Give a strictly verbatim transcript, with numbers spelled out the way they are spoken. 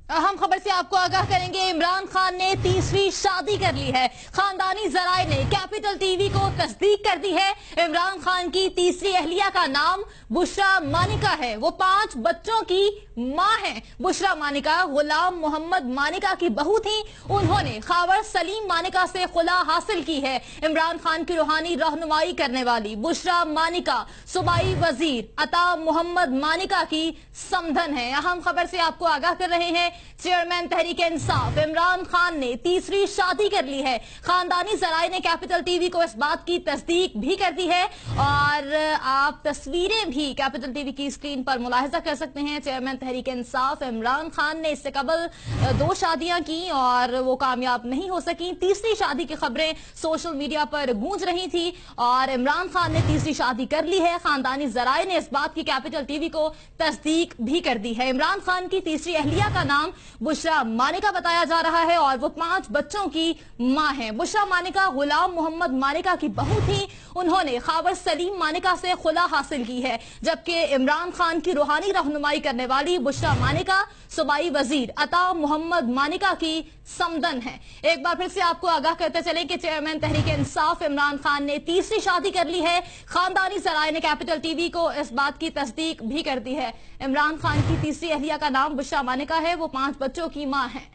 अहम खबर से आपको आगाह करेंगे। इमरान खान ने तीसरी शादी कर ली है। खानदानी जराए ने कैपिटल टीवी को तस्दीक कर दी है। इमरान खान की तीसरी अहलिया का नाम बुशरा मानिका है। वो पांच बच्चों की मां है। बुशरा मानिका गुलाम मोहम्मद मानिका की बहू थी। उन्होंने खावर सलीम मानिका से खुला हासिल की है। इमरान खान की रूहानी रहनुमाई करने वाली बुशरा मानिका सूबाई वजीर अता मोहम्मद मानिका की समधन है। अहम खबर से आपको आगाह कर रहे हैं, चेयरमैन तहरीक इंसाफ इमरान खान ने तीसरी शादी कर ली है। खानदानी जराए ने कैपिटल टीवी को इस बात की तस्दीक भी कर दी है और आप तस्वीरें भी कैपिटल टीवी की स्क्रीन पर मुलाहिजा कर सकते हैं। चेयरमैन तहरीक इंसाफ इमरान खान ने इससे कबल दो शादियां की और वो कामयाब नहीं हो सकी। तीसरी शादी की खबरें सोशल मीडिया पर गूंज रही थी और इमरान खान ने तीसरी शादी कर ली है। खानदानी जराए ने इस बात की कैपिटल टीवी को तस्दीक भी कर दी है। इमरान खान की तीसरी अहलिया का नाम बुशरा मानिका बताया जा रहा है और वो पांच बच्चों की मां है। बुशरा मानिका गुलाम मोहम्मद मानिका की बहू थी। उन्होंने खावर सलीम मानिका से खुला हासिल की है, जबकि इमरान खान की रूहानी रहनुमाई करने वाली बुशरा मानिका सूबाई वजीर अता मोहम्मद मानिका की समधन है। एक बार फिर से आपको आगाह करते चलें कि चेयरमैन तहरीक इंसाफ इमरान खान ने तीसरी शादी कर ली है। खानदानी जराए ने कैपिटल टीवी को इस बात की तस्दीक भी कर दी है। इमरान खान की तीसरी अहलिया का नाम बुशरा मानिका है। वो पांच बच्चों की मां है।